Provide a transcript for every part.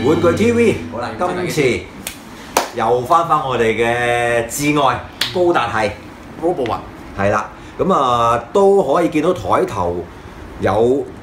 玩具 TV， 好啦，今次又翻我哋嘅至愛高達係 Robo 雲， 係啦，咁都可以見到台頭有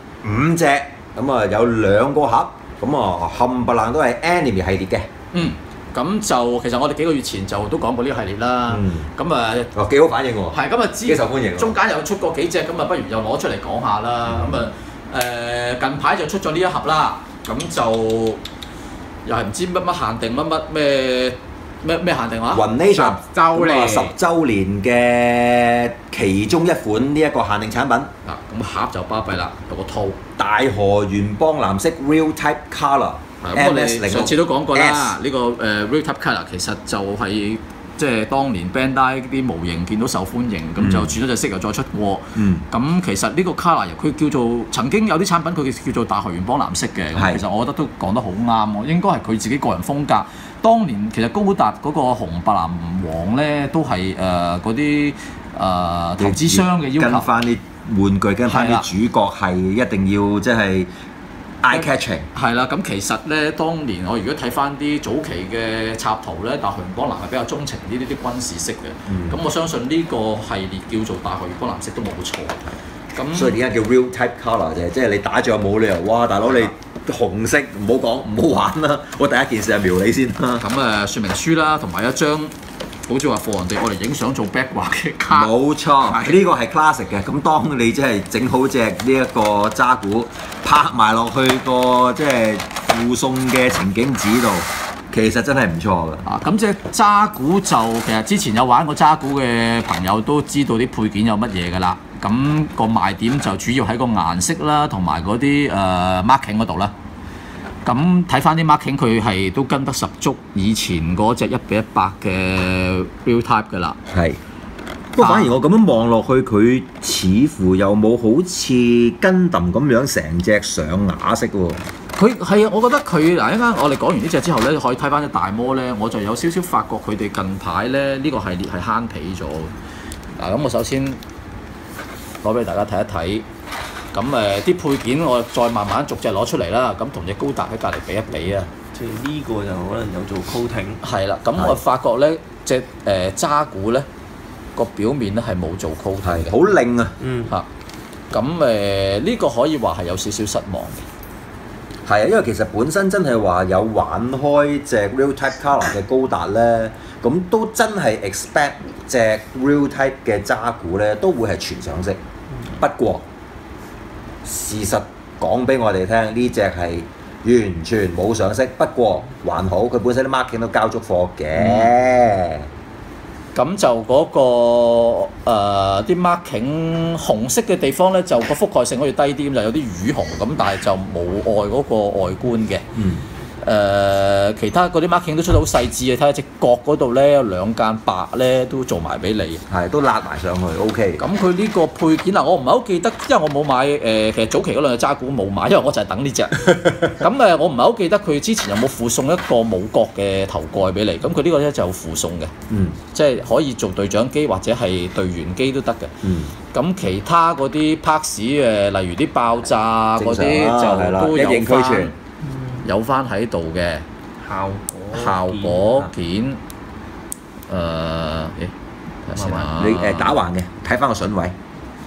5隻，咁有2個盒，咁冚唪唥都係 Anime 系列嘅。 咁就其實我哋幾個月前就都講過呢個系列啦。咁幾好反應喎。 係咁幾受歡迎喎。 中間有出過幾隻，咁不如又攞出嚟講下啦。近排就出咗呢一盒啦。咁就又係唔知乜限定咩限定話 ？Ruination 10 週年嘅其中一款呢一個限定產品。 咁盒就巴閉啦，有個套大河原邦藍色 Real Type Color。 咁我哋上次都講過啦，呢個Real Type Color 其實就係即係當年 Bandai 啲模型見到受歡迎，咁就轉咗隻色又再出貨。咁其實呢個 Color 佢叫做曾經有啲產品佢叫做大河原邦藍色嘅，其實我覺得都講得好啱喎，應該係佢自己個人風格。當年其實高達嗰個紅白藍黃咧都係嗰啲投資商嘅要求， 跟翻啲玩具，跟翻啲主角係一定要即係。eye catching 係啦，咁其實咧，當年我如果睇翻啲早期嘅插圖咧，大河原邦藍係比較鍾情呢啲軍事色嘅。咁我相信呢個系列叫做大河原邦藍色都冇錯。咁所以點解叫 Real Type Color 啫？即係你打仗冇理由，哇！大佬你紅色唔好講，唔好玩啦！我第一件事係瞄你先啦。 咁說明書啦，同埋一張好似話貨人哋我哋影相做 background 嘅卡。 冇錯，呢個係 classic 嘅。咁當你即係整好隻呢一個渣古，拍埋落去個即係附送嘅情景紙度，其實真係唔錯㗎。 咁隻渣古就其實之前有玩過渣古嘅朋友都知道啲配件有乜嘢㗎啦。咁個賣點就主要喺個顏色啦，同埋嗰啲marking 嗰度啦。咁睇翻啲 marking， 佢係都跟得十足以前嗰隻1:100嘅 Real Type 㗎啦。 係。不過反而我咁樣望落去，佢似乎又冇好似Gundam咁樣成隻上畫式喎。 佢係啊，我覺得佢嗱，一陣我哋講完呢隻之後咧，可以睇翻隻大魔咧，我就有少少發覺佢哋近排咧呢個系列係慳皮咗。咁我首先攞俾大家睇一睇。咁啲配件我再慢慢逐隻攞出嚟啦，咁同隻高達喺隔離比一比啊。 即係呢個就可能有做 coating。 係啦，咁我發覺咧隻渣古咧個表面咧係冇做 coating 嘅， 好靚啊。 咁呢個可以話係有少少失望嘅。 係啊，因為其實本身真係話有玩開隻 Real Type Color 嘅高達咧，咁都真係 expect 隻 Real Type 嘅渣古咧都會係全上色。不過事實講俾我哋聽，呢隻係完全冇上色，不過還好，佢本身啲 marking 都交足貨嘅。 咁就嗰個啲 marking 紅色嘅地方咧，就個覆蓋性可以低啲，就有啲魚紅咁，但係就冇礙嗰個外觀嘅。其他嗰啲 marking 都出得好細緻嘅，睇下隻角嗰度咧有2間白咧都做埋俾你， 係都辣埋上去 ，OK。 咁佢呢個配件我唔係好記得，因為我冇買其實早期嗰兩隻渣古冇買，因為我就係等呢隻。咁我唔係好記得佢之前有冇附送一個冇角嘅頭蓋俾你，咁佢呢個咧就有附送嘅，即係可以做隊長機或者係隊員機都得嘅。咁其他嗰啲 parts 例如啲爆炸嗰啲就都有翻。有翻喺度嘅效果件，睇下先啊！ 你打橫嘅，睇翻個筍位。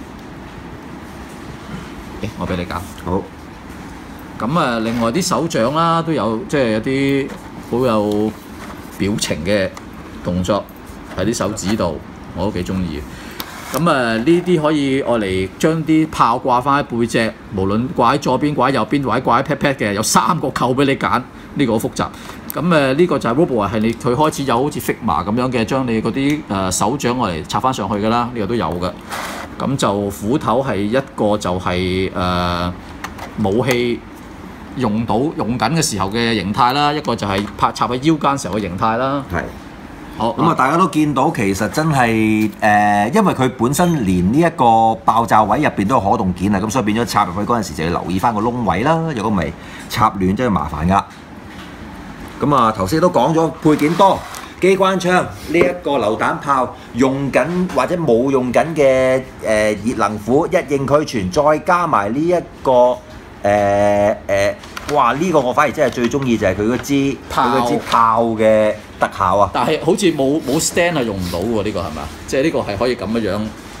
我俾你搞。 好。 咁另外啲手掌啦，都有即係有啲好有表情嘅動作喺啲手指度，我都幾中意。咁呢啲可以愛嚟將啲炮掛翻喺背脊，無論掛喺左邊、掛喺右邊，或者掛喺 pat pat 嘅，有3個扣俾你揀，呢個好複雜。咁呢個就係 Robo 係你佢開始有好似 Figma 咁樣嘅，將你嗰啲手掌愛嚟插翻上去㗎啦，呢個都有嘅。咁就斧頭係一個就係武器用緊嘅時候嘅形態啦，一個就係插喺腰間時候嘅形態啦。 係。好咁大家都見到其實真係因為佢本身連呢一個爆炸位入邊都有可動件啊，咁所以變咗插入去嗰陣時就要留意翻個窿位啦，如果唔係插亂真係麻煩㗎。咁頭先都講咗配件多，機關槍呢一個榴彈炮用緊或者冇用緊嘅熱能斧一應俱全，再加埋呢一個哇！呢、個我反而真係最中意就係佢嗰支炮嘅特效啊！ 但係好似冇 stand 係用唔到喎，呢個係咪啊？即係呢個係可以咁樣樣，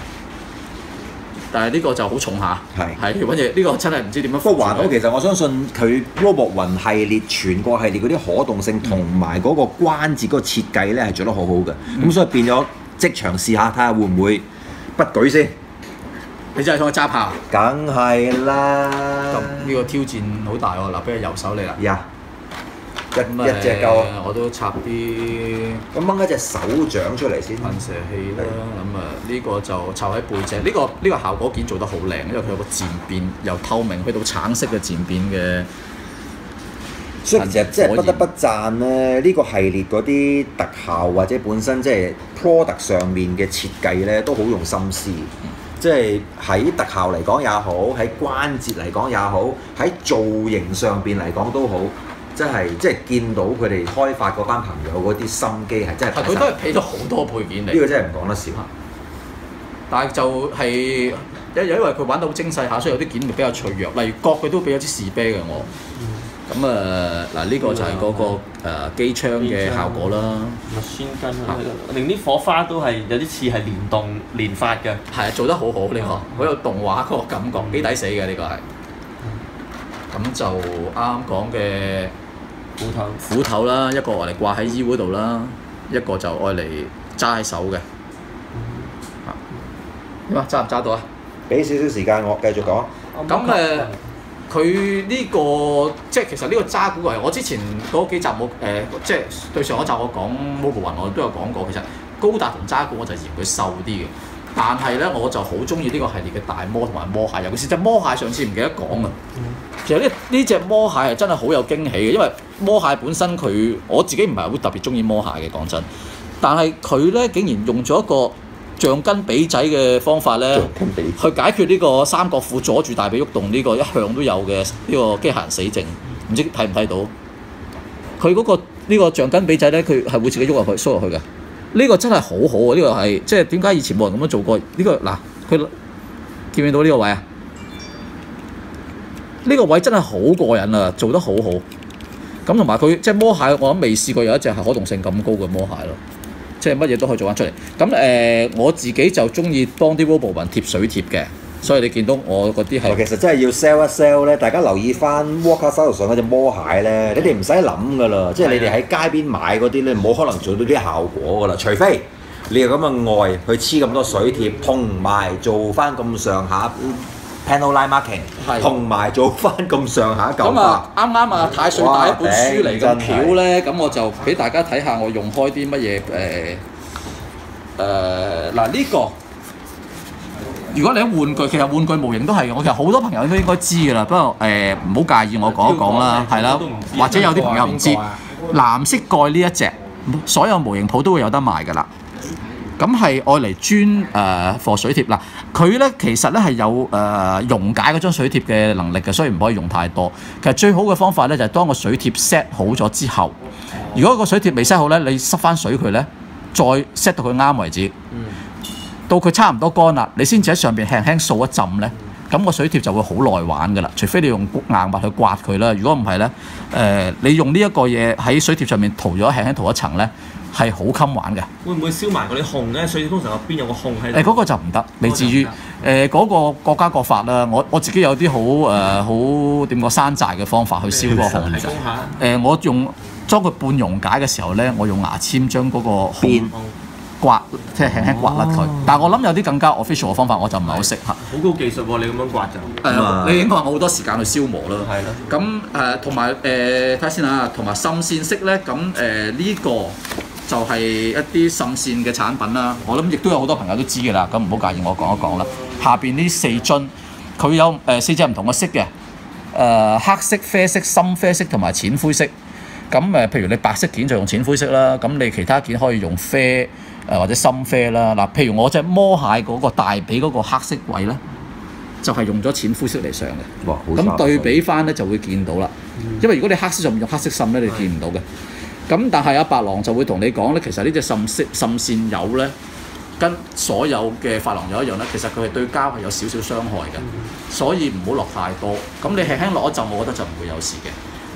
但係呢個就好重下，係揾嘢呢個真係唔知點樣。 不過還好，其實我相信佢 Robot 雲系列全個系列嗰啲可動性同埋嗰個關節嗰個設計咧係做得好好嘅，咁、所以變咗即場試下睇下會唔會不舉先。 你真係想我揸炮？ 梗係啦！ 咁呢個挑戰好大喎！嗱，俾佢右手你啦。 呀！一隻夠。 我都插啲咁掹一隻手掌出嚟先。 噴射器啦，咁呢個就插喺背脊。呢個效果件做得好靚，因為佢有個漸變，由透明去到橙色嘅漸變嘅。 所以其實即係不得不讚咧，呢個系列嗰啲特效或者本身即係 product 上面嘅設計咧，都好用心思。即係喺特效嚟講也好，喺關節嚟講也好，喺造型上邊嚟講都好，即係見到佢哋開發嗰班朋友嗰啲心機係真係。 佢都係俾咗好多配件嚟。 呢個真係唔講得少。 但係就係因為佢玩得好精細下，所以有啲件比較脆弱。例如角佢都俾咗支士啤嘅我。咁嗱呢個就係嗰個機槍嘅效果啦。 先跟啊，令啲火花都係有啲似係連發嘅。 係啊，做得好好呢個，好有動畫嗰個感覺，幾抵死嘅呢個係。咁就啱講嘅斧頭啦，一個愛嚟掛喺腰嗰度啦，一個就愛嚟揸喺手嘅。點啊？揸唔揸到啊？俾少少時間我繼續講。咁佢呢個即係其實呢個渣古係我之前嗰幾集冇即係對上嗰集我講 Mobile 雲我都有講過，其實高達同渣古我就嫌佢瘦啲嘅，但係咧我就好中意呢個系列嘅大魔同埋魔蟹，尤其是隻魔蟹上次唔記得講啊。其實呢隻魔蟹係真係好有驚喜嘅，因為魔蟹本身佢我自己唔係好特別中意魔蟹嘅講真，但係佢咧竟然用咗一個橡筋髀仔嘅方法咧，去解決呢個三角褲阻住大髀喐動呢個一向都有嘅呢個機械人死症，唔知睇唔睇到？佢嗰個呢個橡筋髀仔咧，佢係會自己喐入去、縮入去嘅。呢個真係好好啊！呢個係即係點解以前冇人咁樣做過？呢個嗱，佢見唔見到呢個位啊？呢個位真係好過癮啊！做得好好。咁同埋佢即係魔蟹，我諗未試過有一隻係可動性咁高嘅魔蟹咯。即係乜嘢都可以做翻出嚟。咁我自己就中意幫啲 Robo 雲貼水貼嘅，所以你見到我嗰啲係其實真係要 sell 一 sell 咧，大家留意翻 Walker 手頭上嗰隻魔蟹咧，你哋唔使諗噶啦，即係你哋喺街邊買嗰啲咧，冇可能做到啲效果噶啦，除非你有咁嘅愛去黐咁多水貼，同埋做翻咁上下 panel line marking， 同埋做翻咁上下舊化。 啱啱啊太歲帶一本書嚟咁巧咧，咁我就俾大家睇下我用開啲乜嘢嗱呢個。如果你喺玩具，其實玩具模型都係，我其實好多朋友都應該知㗎啦。不過唔好介意我講一講啦，係啦，或者有啲朋友唔知藍色蓋呢一隻，所有模型鋪都會有得賣㗎啦。咁係愛嚟專貨水貼嗱，佢咧其實咧係有溶解嗰張水貼嘅能力嘅，所以唔可以用太多。其實最好嘅方法咧就係當個水貼 set 好咗之後，如果個水貼未 set 好咧，你濕翻水佢咧，再 set 到佢啱為止。到佢差唔多乾啦，你先至喺上邊輕輕掃一浸咧，咁個水貼就會好耐玩㗎啦。除非你用硬物去刮佢啦，如果唔係咧，你用呢一個嘢喺水貼上面塗咗輕輕塗一層咧，係好襟玩嘅。 會唔會燒埋嗰啲孔咧？水貼通常邊有個孔喺度？ 嗰個就唔得，未至於嗰個各家各法啦。我自己有啲好點講山寨嘅方法去燒個孔嘅。我用將佢半溶解嘅時候咧，我用牙籤將嗰個孔刮，即係輕輕刮甩佢。但係我諗有啲更加 official 嘅方法，我就唔係好識嚇。 好高技術喎！你咁樣刮就你應該話我好多時間去消磨啦。 係咯。 咁同埋睇下先啊，同埋滲線式咧，咁呢個就係一啲滲線嘅產品啦。我諗亦都有好多朋友都知㗎啦。咁唔好介意我講一講啦。下邊呢4樽，佢有4隻唔同嘅色嘅，黑色、啡色、深啡色同埋淺灰色。咁譬如你白色件就用淺灰色啦，咁你其他件可以用啡或者深啡啦。嗱，譬如我隻魔蟹嗰個大髀嗰個黑色位咧，就係用咗淺灰色嚟上嘅。哇！咁對比翻咧就會見到啦。因為如果你黑色上面用黑色滲咧，你見唔到嘅。咁但係阿白狼就會同你講咧，其實呢隻滲線油咧，跟所有嘅珐琅油一樣咧，其實佢係對膠係有少少傷害嘅，所以唔好落太多。咁你輕輕落一浸，我覺得就唔會有事嘅。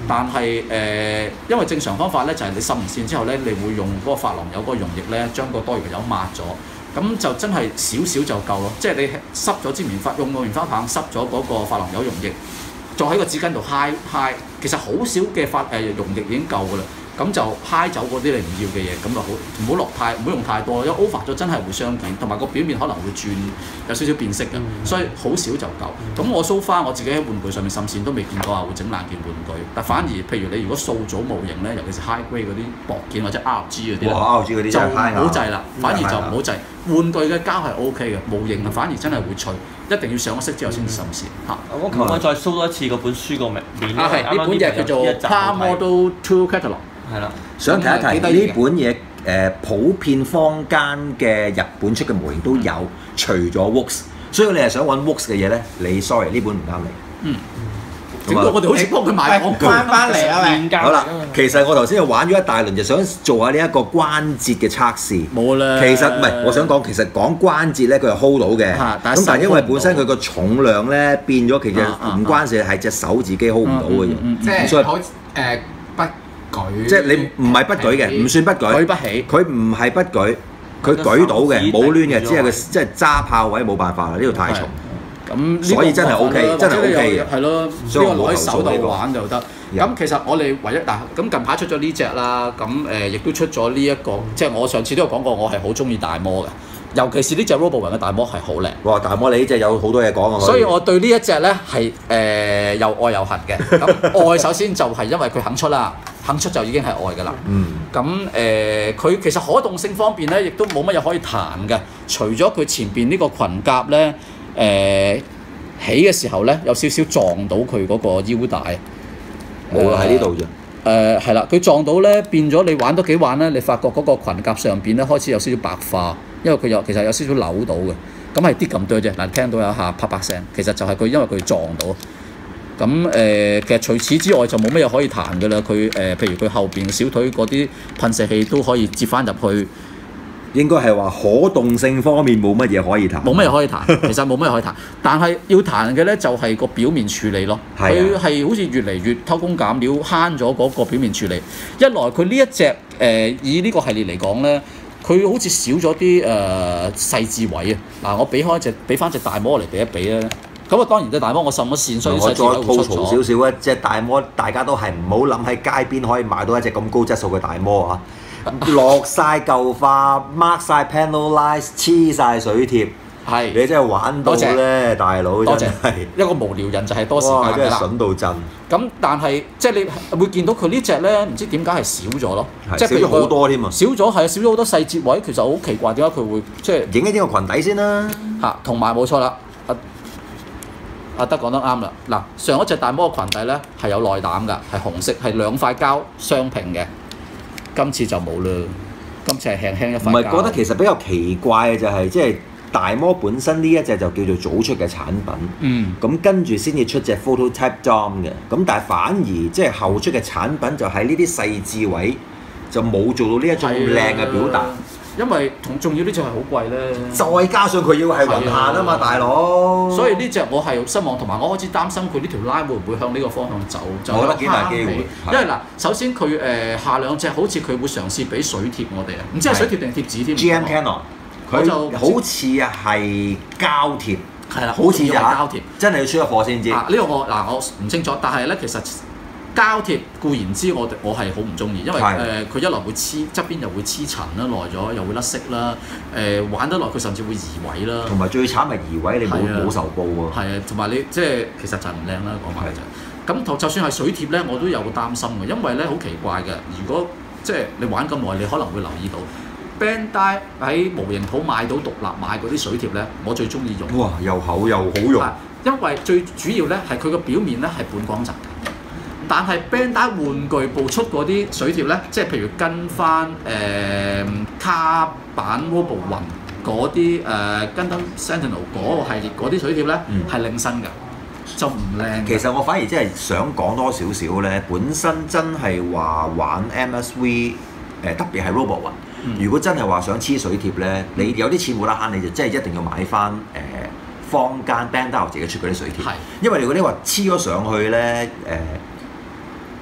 但係因為正常方法咧就係你滲完線之後咧，你會用嗰個珐琅油嗰個溶液咧，將個多餘嘅油抹咗，咁就真係少少就夠咯。即係你濕咗支棉花，用個棉花棒濕咗嗰個珐琅油溶液，再喺個紙巾度揩，其實好少嘅溶液已經夠㗎啦。咁就揩走嗰啲你唔要嘅嘢，咁就好唔好用太多，因為 over 咗真係會傷件，同埋個表面可能會轉有少少變色嘅，所以好少就夠。咁我 so far 我自己喺玩具上面滲線都未見過話會整爛件玩具，但反而譬如你如果塑組模型咧，尤其是 high grade 嗰啲薄件或者 RG 嗰啲 ，RG 嗰啲就唔好製啦，反而就唔好製。玩具嘅膠係 OK 嘅，模型啊反而真係會脆，一定要上咗色之後先滲線嚇。 我琴日再 show 多一次嗰本書個名， 係呢本嘢叫做 Car Model 2 Catalog。 係啦， 想提一提呢本嘢普遍坊間嘅日本出嘅模型都有，除咗 Works， 所以你係想揾 Works 嘅嘢咧，你 sorry 呢本唔啱你。 整到我哋好似幫佢買廣告翻嚟啊！喂， 好啦，其實我頭先玩咗一大輪，就想做下呢一個關節嘅測試。 冇啦。 其實唔係，我想講其實講關節咧，佢係 hold 到嘅。咁但係因為本身佢個重量咧變咗，其實唔關事，係隻手自己 hold 唔到嘅嘢。 即係好不舉。 即係你唔係不舉嘅，唔算不舉。 舉不起。 佢唔係不舉，佢舉到嘅，冇攣嘅，只係佢即係揸炮位冇辦法啦，呢度太重。 咁所以真係 OK，真係 OK 嘅。 係咯，呢個攞喺手度玩就得。咁其實我哋唯一咁近排出咗呢隻啦，咁亦都出咗呢一個，即係我上次都有講過，我係好中意大摩嘅，尤其是呢隻 Robo 嘅大摩係好靚。 哇！大摩你呢隻有好多嘢講啊！ 所以我對呢一隻咧係又愛又恨嘅。咁愛首先就係因為佢肯出啦，肯出就已經係愛㗎啦。咁佢其實可動性方面咧，亦都冇乜嘢可以彈嘅，除咗佢前邊呢個裙甲咧。起嘅時候咧，有少少撞到佢嗰個腰帶， 冇啦喺呢度啫。 係啦，佢撞到咧，變咗你玩多幾玩咧，你發覺嗰個裙甲上邊咧開始有少少白化，因為佢其實有少少扭到嘅，咁係啲咁多啫。嗱，聽到有一下啪啪聲，其實就係佢因為佢撞到。咁其實除此之外就冇乜嘢可以彈㗎啦。佢譬如佢後邊小腿嗰啲噴射器都可以接翻入去。 應該係話可動性方面冇乜嘢可以彈， 冇乜嘢可以彈，其實冇乜嘢可以彈，但係要彈嘅咧就係個表面處理咯。佢係好似越嚟越偷工減料，慳咗嗰個表面處理。一來佢呢一隻以呢個系列嚟講咧，佢好似少咗啲細緻位啊。嗱，我俾翻隻大摩嚟比一比啦。咁啊，當然隻大摩我滲咗線，所以細緻位會出咗。我再吐槽少少啊，隻大摩大家都係唔好諗喺街邊可以買到一隻咁高質素嘅大摩啊！落晒舊化 ，mark 晒 panelize， 黐晒水貼， 係你真係玩到咧，大佬真係一個無聊人就係多時間㗎啦。 真係筍到震。 咁但係即係你會見到佢呢隻咧，唔知點解係少咗咯，即係少咗好多添啊！ 少咗係少咗好多細節位，其實好奇怪點解佢會即係影一影個裙底先啦。 嚇，同埋冇錯啦，阿德講得啱啦。嗱，上一隻大摩嘅裙底咧係有內膽㗎，係紅色，係兩塊膠雙拼嘅。今次就冇啦，今次係輕輕一塊膠。唔係覺得其實比較奇怪嘅就係，即係大摩本身呢一隻就叫做早出嘅產品，咁跟住先至出隻 Phototype Dom 嘅，咁但係反而即係後出嘅產品就喺呢啲細緻位就冇做到呢一種靚嘅表達。 因為仲要呢隻係好貴咧， 再加上佢要係雲限啊嘛，大佬。 所以呢隻我係失望，同埋我開始擔心佢呢條 line 會唔會向呢個方向走，就我覺得幾大機會。 因為嗱，首先佢下兩隻好似佢會嘗試俾水貼我哋啊，唔知係水貼定貼紙添。 GM Canon 佢就好似係膠貼， 係啦， 好似係膠貼， 真係要出咗貨先知。 呢個我唔清楚，但係咧其實。膠貼固然之我係好唔中意，因為佢一來會黐側邊又會黐塵啦，耐咗又會甩色啦，玩得耐佢甚至會移位啦。同埋最慘係移位，你冇受報喎。 係啊，同埋你即係其實就唔靚啦，講埋就。咁就算係水貼咧，我都有個擔心嘅，因為咧好奇怪嘅，如果即係你玩咁耐，你可能會留意到 Bandai 喺模型鋪買到獨立買嗰啲水貼咧，我最中意用。 哇！又厚又好用。 因為最主要咧係佢個表面咧係半光澤。但係 Bandai 玩具部出嗰啲水貼咧，即係譬如跟翻卡版 Robo 雲嗰啲Gundam Sentinel 嗰個系列嗰啲水貼咧，係領身㗎，就唔靚。 其實我反而真係想講多少少咧，本身真係話玩 MSV 特別係 Robo 雲，如果真係話想黐水貼咧，你有啲錢冇得慳，你就真係一定要買翻坊間 Bandai 自己出嗰啲水貼，因為如果你話黐咗上去咧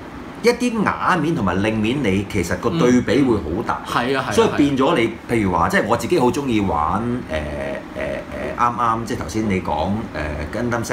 一啲瓦面同埋令面，你其實個對比會好大。 係啊， 所以變咗你，譬如話，即係我自己好中意玩啱即係頭先你講Gundam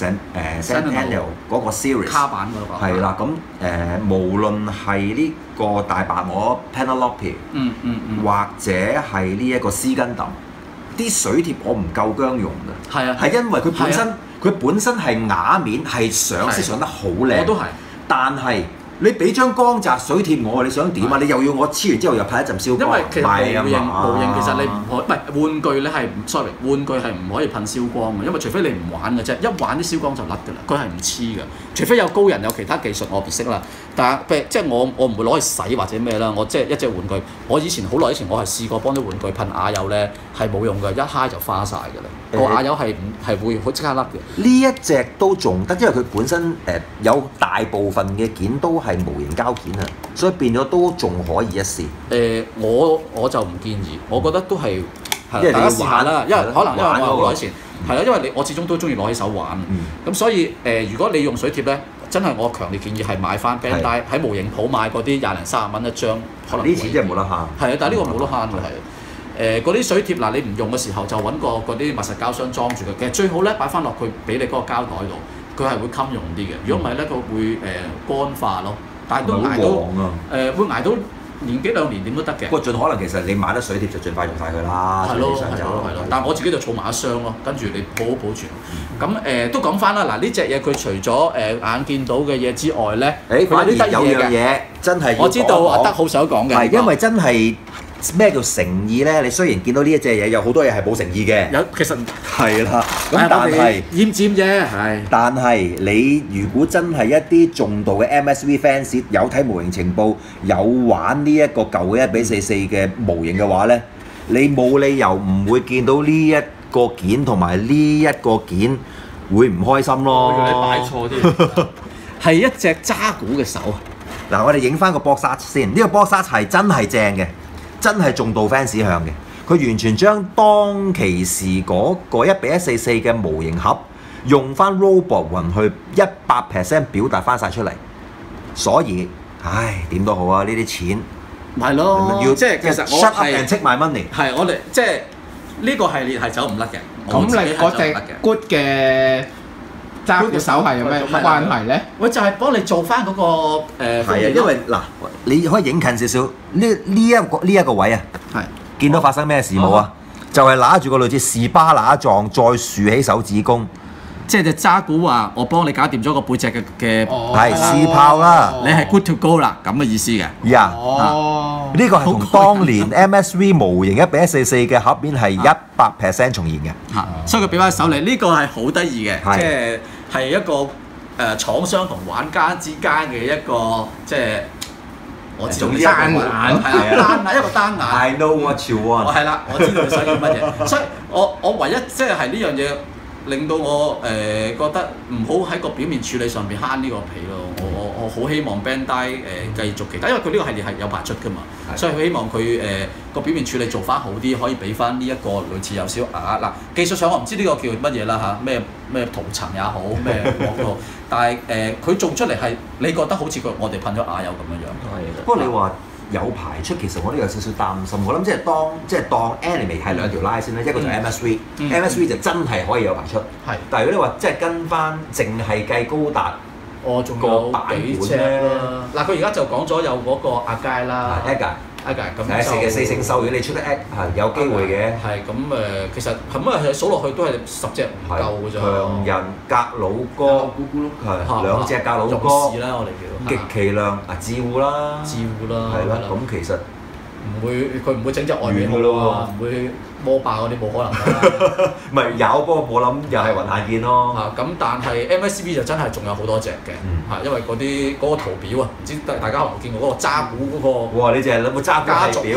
Centennial 嗰個 series 卡版嗰個係啦，咁無論係呢個大白鵝 Penelope，或者係呢一個絲根揼，啲水貼我唔夠薑用嘅， 係啊， 係因為佢本身係瓦面，係上色上得好靚， 我都係， 但係。你俾張光澤水貼我，你想點啊？你又要我黐完之後又拍一陣燒光， 因為其實模型其實你唔可唔係玩具你係，sorry，玩具係唔可以噴燒光嘅，因為除非你唔玩嘅啫，一玩啲燒光就甩㗎啦，佢係唔黐嘅，除非有高人有其他技術我唔識啦。但係即係我唔會攞去洗或者咩啦，我即係一隻玩具，我以前好耐以前我係試過幫啲玩具噴瓦油咧，係冇用嘅，一揩就花晒㗎啦。個瓦油係會即刻甩嘅。呢一隻都仲得，因為佢本身有大部分嘅件都係模型膠件啊，所以變咗都仲可以一試。 我就唔建議，我覺得都係大家試下啦，因為可能因為我好耐以前係啦，因為我始終都中意攞起手玩，咁所以如果你用水貼咧，真係我強烈建議係買翻 Bandai 喺模型鋪買嗰啲20零30蚊一張，可能呢錢真係冇得慳。 係啊，但係呢個冇得慳嘅係。嗰啲水貼嗱，你唔用嘅時候就揾個嗰啲密實膠箱裝住佢。其實最好咧擺翻落佢俾你嗰個膠袋度，佢係會襟用啲嘅。如果唔係咧，佢會乾化咯。但係都捱到會捱到年幾兩年點都得嘅。 不過盡可能其實你買得水貼就盡快用晒佢啦。 係咯。但係我自己就儲埋一箱咯，跟住你好好保存。咁都講翻啦，嗱呢隻嘢佢除咗眼見到嘅嘢之外咧，佢有啲得意嘅嘢真係我知道阿德好想講嘅， 係因為真係。咩叫誠意咧？你雖然見到呢一隻嘢有好多嘢係冇誠意嘅， 其實係啦。咁但係奄尖啫，係。 但係你如果真係一啲重度嘅 MSV fans 有睇模型情報，有玩呢一個舊嘅1:44嘅模型嘅話咧，你冇理由唔會見到呢一個件同埋呢一個件會唔開心咯。 你擺錯啲， 係一隻渣古嘅手。 嗱，我哋影翻個 box art 先，呢個 box art 係真係正嘅。真係重度 fans 向嘅，佢完全將當其時嗰個1:144嘅模型盒用翻 robot 雲去100% 表達翻晒出嚟，所以點都好啊！呢啲錢係咯，即係其實我 shut up and take my money 係我哋即係呢個系列係走唔甩嘅。 咁你嗰隻 good 嘅揸嘅手係有咩關係咧？ 我就係幫你做翻嗰個係啊，因為嗱，你可以影近少少呢一個位啊，係見到發生咩事冇啊？就係揦住個類似士巴拿狀，再豎起手指公， 即係隻渣古話我幫你搞掂咗個背脊嘅係試炮啦， 你係 good to go 啦咁嘅意思嘅。 呀，呢個係同當年 MSV 模型1:144嘅盒面係100% 重現嘅。 嚇，所以佢俾翻手嚟，呢個係好得意嘅，即係一個廠商同玩家之間嘅一個即係我知道你單眼係啊，單眼一個單眼。 I know what you want。 係啦，我知道你想要乜嘢，所以我唯一即係呢樣嘢。令到我覺得唔好喺個表面處理上邊慳呢個皮咯。我好希望 Bandai 繼續其他，因為佢呢個系列係有排出㗎嘛，所以佢希望佢個表面處理做翻好啲，可以俾翻呢一個類似有少瓦嗱。技術上我唔知呢個叫乜嘢啦嚇，咩塗層也好，咩鑊都好，但係佢做出嚟係你覺得好似我哋噴咗瓦油咁樣樣。 不過你話有排出，其實我都有少少擔心。我諗即係當 anime 係兩條拉先啦，一個就 MSV，MSV 就真係可以有排出。係，但係如果你話即係跟翻淨係計高達， 仲有幾隻啦。嗱，佢而家就講咗有嗰個阿佳啦 ，Aga 咁就四聖獸，如果你出得 Aga 係有機會嘅。 係咁其實係數落去都係10隻唔夠嘅啫。 強人格魯哥，係兩隻格魯哥。 勇士啦，我哋叫。 極其量自護啦，係啦，咁其實佢唔會整隻外面好啊，唔會摸爆嗰啲冇可能啦。 唔係有，不過我諗又係雲下見咯。 咁但係 MSV 就真係仲有好多隻嘅，因為嗰個圖表啊，唔知大家可能見過嗰個渣古嗰個。哇！你淨係諗個渣古家族表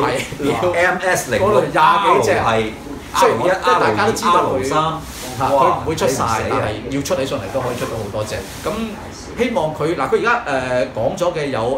MS0嗰度20幾隻係，雖然即係大家都知道佢唔會出晒，但係要出起上嚟都可以出到好多隻。咁希望佢而家講咗嘅有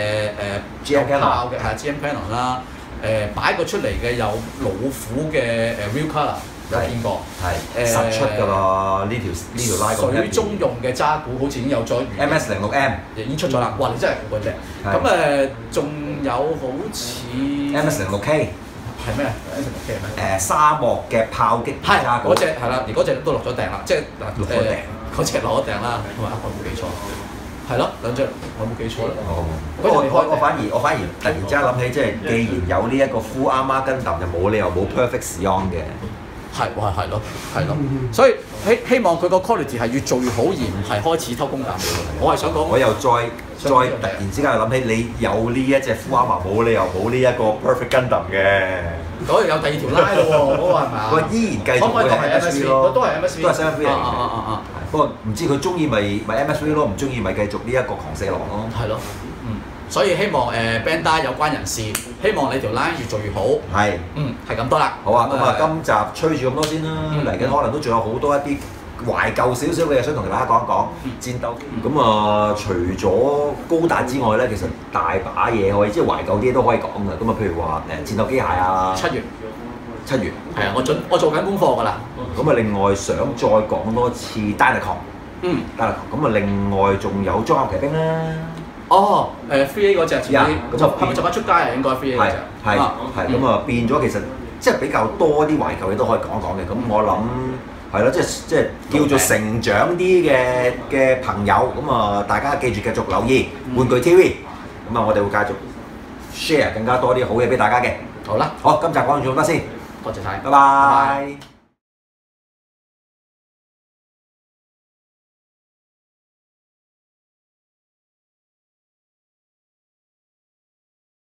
GM Panel 嘅係 GM Panel 啦，擺個出嚟嘅有老虎嘅Real Color， 有見過。 係實出㗎咯，呢條拉咁水中用嘅渣古好似已經有咗 MS06M 已經出咗啦。哇！你真係好鬼叻。 係咁仲有好似 MS06K 係咩？MS06K 係咩？ 沙漠嘅炮擊係渣古嗰只係啦，而嗰只都落咗訂啦，即係落咗訂嗰只落咗訂啦，係咪？我冇記錯，係咯，兩隻我冇記錯啦。 哦，不過我反而突然之間諗起，即係既然有呢一個 Full Armour Gundam，就冇理由冇 Perfect Sion 嘅。 係咯，所以希望佢個 quality 係越做越好，而唔係開始偷工減料。我係想講， 我又再突然之間又諗起，你有呢一隻 Full Armour，冇理由冇呢一個 Perfect Gundam 嘅。 嗰度有第二條拉咯喎，嗰個係咪啊？ 佢依然繼續會係 MSV 咯， 都係 MSV， 都係 MSV 嚟嘅。不過唔知佢中意咪 MSV 咯，唔中意咪繼續呢一個狂四郎咯。 係咯，所以希望Bandai 有關人士，希望你條 line 越做越好。 係， 係咁多啦。 好啊，咁啊，今集吹住咁多先啦，嚟緊可能都仲有好多一啲懷舊少少嘅嘢想同大家講一講戰鬥。咁啊，除咗高達之外咧，其實大把嘢可以，即係懷舊啲嘢都可以講嘅。咁啊，譬如話戰鬥機械啊 7月係啊， 我做緊功課㗎啦。 咁啊，另外想再講多次 Dynacon，咁啊，另外仲有裝甲騎兵啦。 哦，3A 嗰隻遲啲， 咁就係咪就快出街啊？應該 3A 嗰隻。 係咁啊，變咗其實即係比較多啲懷舊嘢都可以講一講嘅。咁我諗係咯，即係叫做成長啲嘅朋友。咁啊，大家記住繼續留意玩具 TV。咁啊，我哋會繼續 share 更加多啲好嘢俾大家嘅。 好啦， 好，今集講完咗咁多先， 多謝晒， 拜拜。